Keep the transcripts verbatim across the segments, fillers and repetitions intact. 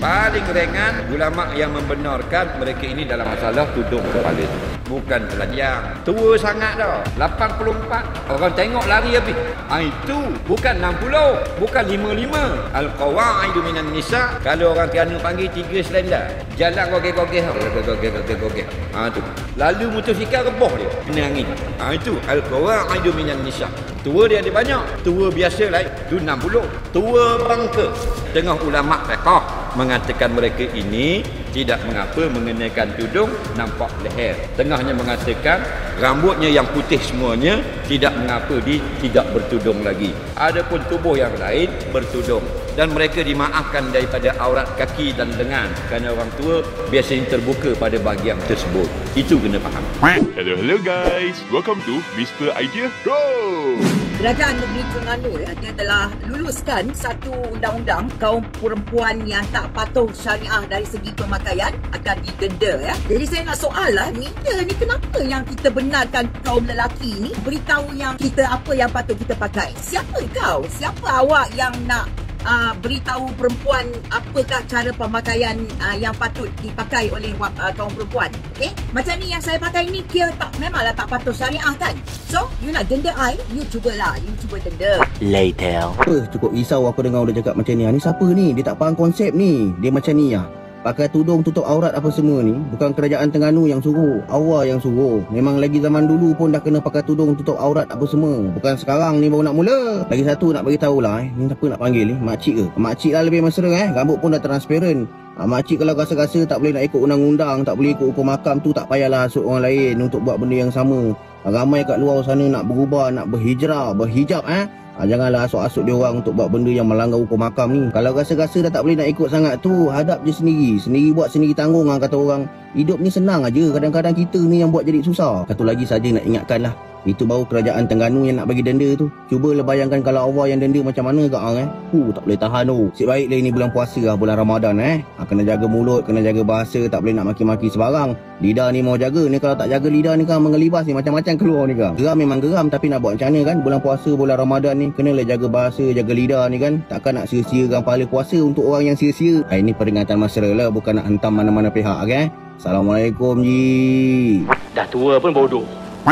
Paling ringan, ulama yang membenarkan mereka ini dalam masalah tudung kepala. Bukan telanjang. Tua sangat dah. lapan puluh empat. Orang tengok lari habis. Ha, itu bukan enam puluh, bukan lima puluh lima. Al-qawaidu minan nisa. Kalau orang Terengganu panggil tiga selenda. Jalan gogeh-gogeh, gogeh-gogeh. Ha tu. Lalu motosikal rebah dia. Kena angin. Ha itu al-qawaidu minan nisa. Tua dia ada banyak. Tua biasa lah. Tu enam puluh. Tua bangka. Tengah ulama fiqh mengatakan mereka ini tidak mengapa mengenakan tudung nampak leher. Tengahnya mengatakan rambutnya yang putih semuanya tidak mengapa di tidak bertudung lagi. Adapun tubuh yang lain bertudung dan mereka dimaafkan daripada aurat kaki dan lengan kerana orang tua biasanya terbuka pada bahagian tersebut. Itu kena faham. Hello hello guys, welcome to Mister Idea Go. Kerajaan Negeri Terengganu ya, dia telah luluskan satu undang-undang kaum perempuan yang tak patuh syariah dari segi pemakaian akan didenda ya. Jadi saya nak soal lah ni, ya, ni kenapa yang kita benarkan kaum lelaki ni beritahu yang kita apa yang patut kita pakai? Siapa kau? Siapa awak yang nak Uh, beritahu perempuan apakah cara pemakaian uh, yang patut dipakai oleh uh, kaum perempuan. Okay? Macam ni yang saya pakai ni kira tak, memanglah tak patuh syariah kan. So, you nak denda I, you cubalah, you cuba denda. Later. Apa cukup risau aku dengar dia cakap macam ni. Ni siapa ni? Dia tak faham konsep ni. Dia macam ni lah. Pakai tudung tutup aurat apa semua ni bukan kerajaan Terengganu yang suruh, Allah yang suruh. Memang lagi zaman dulu pun dah kena pakai tudung tutup aurat apa semua. Bukan sekarang ni baru nak mula. Lagi satu nak bagi tahulah eh, ni siapa nak panggil ni? Makcik ke? Makcik lah lebih mesra eh. Rambut pun dah transparent. Ha, makcik kalau rasa-rasa tak boleh nak ikut undang-undang, tak boleh ikut hukum mahkam tu, tak payahlah hasut orang lain untuk buat benda yang sama. Ha, ramai kat luar sana nak berubah, nak berhijrah, berhijab eh. Ha, janganlah asuk-asuk dia orang untuk buat benda yang melanggar hukum mahkam ni. Kalau rasa-rasa dah tak boleh nak ikut sangat tu, hadap je sendiri. Sendiri buat, sendiri tanggung lah kata orang. Hidup ni senang aja, kadang-kadang kita ni yang buat jadi susah. Satu lagi saja nak ingatkan lah, itu baru kerajaan Terengganu yang nak bagi denda tu. Cubalah bayangkan kalau Allah yang denda macam mana kat hang eh. Huh, tak boleh tahan tu. Sip baik lah ini bulan puasa lah, bulan Ramadan eh. Ha, kena jaga mulut, kena jaga bahasa, tak boleh nak maki-maki sebarang. Lidah ni mau jaga, ni kalau tak jaga lidah ni kan mengelibas ni macam-macam keluar ni kan. Geram memang geram tapi nak buat macam mana kan. Bulan puasa, bulan Ramadan ni kenalah jaga bahasa, jaga lidah ni kan. Takkan nak sia-siakan pahala puasa untuk orang yang sia-sia. Ha, ini peringatan mesra lah, bukan nak hentam mana-mana pihak kan. Assalamualaikum ji. Dah tua pun bodoh.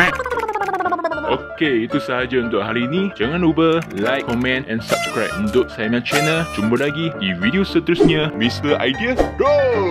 Okey, itu sahaja untuk hari ini. Jangan lupa like, comment and subscribe untuk saya punya channel. Jumpa lagi di video seterusnya. Mister Idea Go!